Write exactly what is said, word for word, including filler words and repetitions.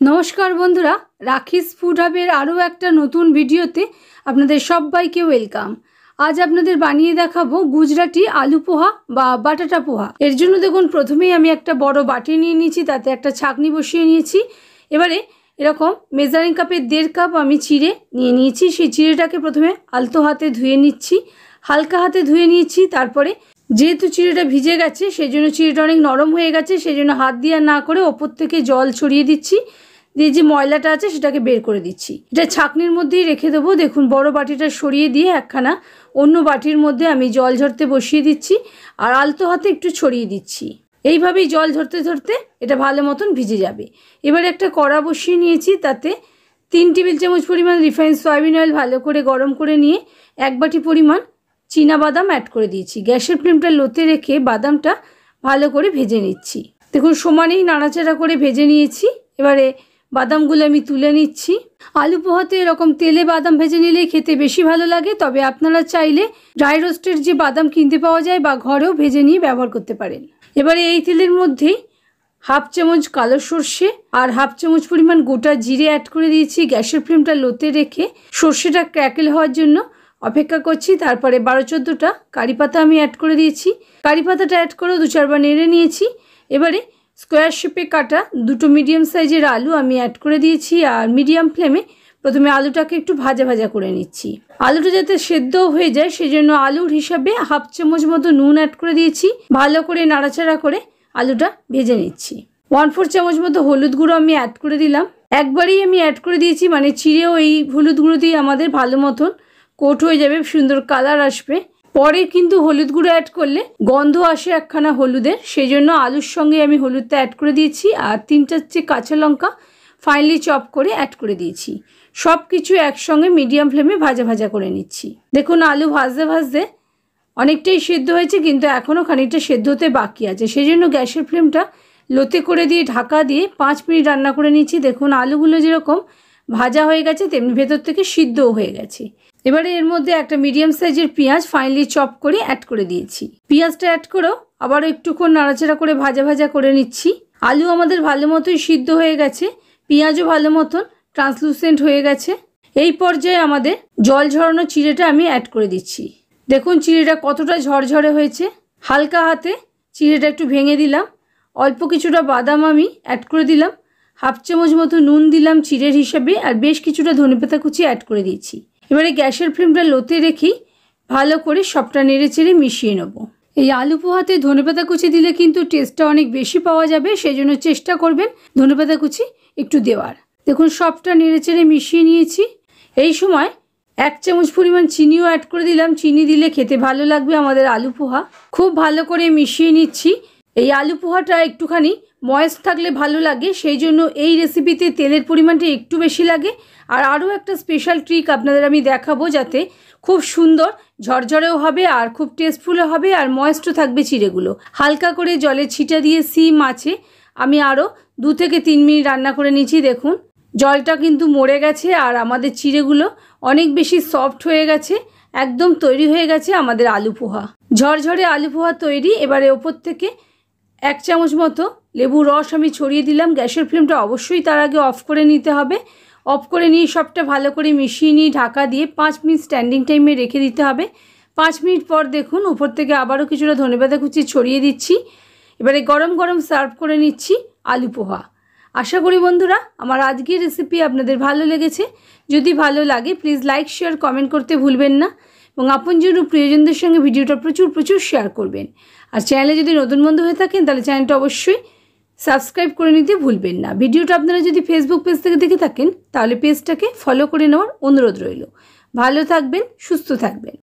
नमस्कार बंधुरा राखिस फूड हाबेर आरो एक नतून भिडियोते आपनादेर सबाइके वेलकाम। आज आपनादेर बानिये देखाबो गुजराटी आलू पोहा बा बाटाटा पोहा। एर जोन्नो देखुन प्रथमेई आमि एकटा बड़ो बाटी निये निয়েছি, ताते एकटा छाकनी बसिয়ে নিয়েছি। एबारे एरकम मेजारिंग कापेर देড় কাপ आमि चिड़े निये निয়েছি। सेई चिड़ेटाके प्रथमे आलतो हाथे धुए निচ্ছি, हालका हाथे धुए निয়েছি। तारपरे जेहेतु चिड़ेटा भिजे गेছে सेजोन्नो चिड़ेटा अनेक नरम हये गेছে, सेजोन्नो हाथ दिये ना करे ओपर थेके जल छड़िয়ে दिচ্ছি, দিয়ে যে ময়লাটা আছে সেটাকে বের করে দিচ্ছি। এটা ছাকনির মধ্যেই রেখে দেবো। দেখুন বড় বাটিটা সরিয়ে দিয়ে একখানা অন্য বাটির মধ্যে আমি জল ঝরতে বসিয়ে দিচ্ছি আর আলতো হাতে একটু ছড়িয়ে দিচ্ছি। এইভাবেই জল ঝরতে ঝরতে এটা ভালো মতন ভিজে যাবে। এবার একটা কড়া বসিয়ে নিয়েছি, তাতে তিন টেবিল চামচ পরিমাণ রিফাইন্ড সয়াবিন অয়েল ভালো করে গরম করে নিয়ে এক বাটি পরিমাণ চীনা বাদাম অ্যাড করে দিয়েছি। গ্যাসের ফ্লেমটা লোতে রেখে বাদামটা ভালো করে ভেজে নিচ্ছি। দেখুন সমানেই নাড়াচাড়া করে ভেজে নিয়েছি। এবারে বাদামগুলো আমি তুলে নিচ্ছি। আলু পোহাতে এরকম তেলে বাদাম ভেজে নিলে খেতে বেশি ভালো লাগে, তবে আপনারা চাইলে ড্রাই রোস্টের যে বাদাম কিনতে পাওয়া যায় বা ঘরেও ভেজে নিয়ে ব্যবহার করতে পারেন। এবারে এই তেলের মধ্যেই হাফ চামচ কালো সর্ষে আর হাফ চামচ পরিমাণ গোটা জিরে অ্যাড করে দিয়েছি। গ্যাসের ফ্লেমটা লোতে রেখে সর্ষেটা ক্র্যাকেল হওয়ার জন্য অপেক্ষা করছি। তারপরে বারো চোদ্দোটা কারি পাতা আমি অ্যাড করে দিয়েছি। কারি পাতাটা অ্যাড করে দু চারবার নেড়ে নিয়েছি। এবারে স্কোয়ার শেপে কাটা দুটো মিডিয়াম সাইজের আলু আমি অ্যাড করে দিয়েছি আর মিডিয়াম ফ্লেমে প্রথমে আলুটাকে একটু ভাজা ভাজা করে নিচ্ছি। আলুটা যাতে সেদ্ধ হয়ে যায় সেজন্য আলুর হিসাবে হাফ চামচ মতো নুন অ্যাড করে দিয়েছি। ভালো করে নাড়াচাড়া করে আলুটা ভেজে নিচ্ছি। ওয়ান ফোর চামচ মতো হলুদ গুঁড়ো আমি অ্যাড করে দিলাম। একবারেই আমি অ্যাড করে দিয়েছি, মানে চিড়েও এই হলুদ গুঁড়ো দিয়ে আমাদের ভালো মতন কোট হয়ে যাবে, সুন্দর কালার আসবে। পরে কিন্তু হলুদ গুঁড়ো অ্যাড করলে গন্ধ আসে একখানা হলুদের, সেই জন্য আলুর সঙ্গে আমি হলুদটা অ্যাড করে দিয়েছি আর তিনটা যে কাঁচা লঙ্কা ফাইনালি চপ করে অ্যাড করে দিয়েছি। সব কিছু একসঙ্গে মিডিয়াম ফ্লেমে ভাজা ভাজা করে নিচ্ছি। দেখুন আলু ভাজতে ভাজতে অনেকটাই সেদ্ধ হয়েছে, কিন্তু এখনও খানিকটা সেদ্ধ হতে বাকি আছে, সেই জন্য গ্যাসের ফ্লেমটা লোতে করে দিয়ে ঢাকা দিয়ে পাঁচ মিনিট রান্না করে নিচ্ছি। দেখুন আলুগুলো যেরকম ভাজা হয়ে গেছে তেমনি ভেতর থেকে সিদ্ধও হয়ে গেছে। এবারে এর মধ্যে একটা মিডিয়াম সাইজের পেঁয়াজ ফাইনালি চপ করে অ্যাড করে দিয়েছি। পেঁয়াজটা অ্যাড করেও আবারও একটুক্ষণ নাড়াচাড়া করে ভাজা ভাজা করে নিচ্ছি। আলু আমাদের ভালো মতোই সিদ্ধ হয়ে গেছে, পেঁয়াজও ভালো মতন ট্রান্সলুসেন্ট হয়ে গেছে। এই পর্যায়ে আমাদের জল ঝরানো চিড়েটা আমি অ্যাড করে দিচ্ছি। দেখুন চিড়েটা কতটা ঝরঝরে হয়েছে। হালকা হাতে চিড়েটা একটু ভেঙে দিলাম। অল্প কিছুটা বাদাম আমি অ্যাড করে দিলাম। হাফ চামচ মতো নুন দিলাম চিড়ের হিসাবে আর বেশ কিছুটা ধনেপাতা কুচি অ্যাড করে দিয়েছি। এবারে গ্যাসের ফ্লেমটা লোতে রেখেই ভালো করে সবটা নেড়ে চেড়ে মিশিয়ে নেব। এই আলু পোহাতে ধনেপাতা কুচি দিলে কিন্তু টেস্টটা অনেক বেশি পাওয়া যাবে, সেই জন্য চেষ্টা করবেন ধনেপাতা কুচি একটু দেওয়ার। দেখুন সবটা নেড়ে চেড়ে মিশিয়ে নিয়েছি। এই সময় এক চামচ পরিমাণ চিনিও অ্যাড করে দিলাম। চিনি দিলে খেতে ভালো লাগবে আমাদের আলু পোহা। খুব ভালো করে মিশিয়ে নিচ্ছি। এই আলু পোহাটা একটুখানি ময়েস্ট থাকলে ভালো লাগে, সেই জন্য এই রেসিপিতে তেলের পরিমাণটা একটু বেশি লাগে। আর আরও একটা স্পেশাল ট্রিক আপনাদের আমি দেখাবো, যাতে খুব সুন্দর ঝরঝরেও হবে আর খুব টেস্টফুলও হবে আর ময়েস্টও থাকবে চিড়েগুলো। হালকা করে জলে ছিটা দিয়ে সিম আছে আমি আরও দু থেকে তিন মিনিট রান্না করে নিয়েছি। দেখুন জলটা কিন্তু মরে গেছে আর আমাদের চিড়েগুলো অনেক বেশি সফট হয়ে গেছে, একদম তৈরি হয়ে গেছে আমাদের আলু পোহা। ঝরঝরে আলু পোহা তৈরি। এবারে ওপর থেকে এক চামচ মতো লেবুর রস আমি ছড়িয়ে দিলাম। গ্যাসের ফ্লেমটা অবশ্যই তার আগে অফ করে নিতে হবে। অফ করে নিয়ে সবটা ভালো করে মিশিয়ে নিয়ে ঢাকা দিয়ে পাঁচ মিনিট স্ট্যান্ডিং টাইমে রেখে দিতে হবে। পাঁচ মিনিট পর দেখুন উপর থেকে আবারও কিছুটা ধনেপাতা কুচি ছড়িয়ে দিচ্ছি। এবারে গরম গরম সার্ভ করে নিচ্ছি আলু পোহা। আশা করি বন্ধুরা আমার আজকের রেসিপি আপনাদের ভালো লেগেছে। যদি ভালো লাগে প্লিজ লাইক শেয়ার কমেন্ট করতে ভুলবেন না এবং আপনজন ও প্রিয়জনদের সঙ্গে ভিডিওটা প্রচুর প্রচুর শেয়ার করবেন। আর চ্যানেলে যদি নতুন বন্ধু হয়ে থাকেন তাহলে চ্যানেলটা অবশ্যই সাবস্ক্রাইব করে নিতে ভুলবেন না। ভিডিওটা আপনারা যদি ফেসবুক পেজ থেকে দেখে থাকেন তাহলে পেজটাকে ফলো করে নেওয়ার অনুরোধ রইল। ভালো থাকবেন, সুস্থ থাকবেন।